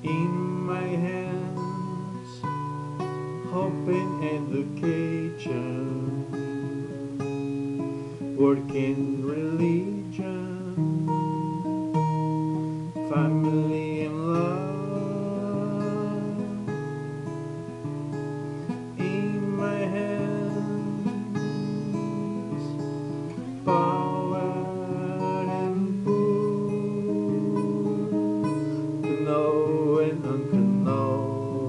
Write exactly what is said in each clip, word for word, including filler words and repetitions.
In my hands, open education, working religion, family and love. In my hands, power and pull, to know and unknown.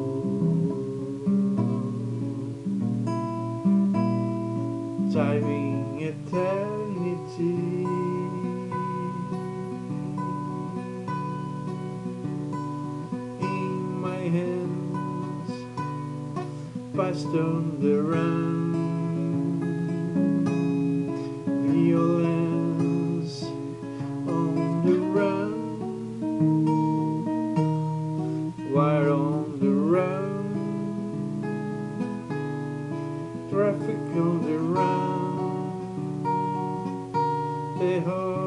Timing eternity, in my hands, past on the run, violence on the run, war on the run, traffic on the run. The whole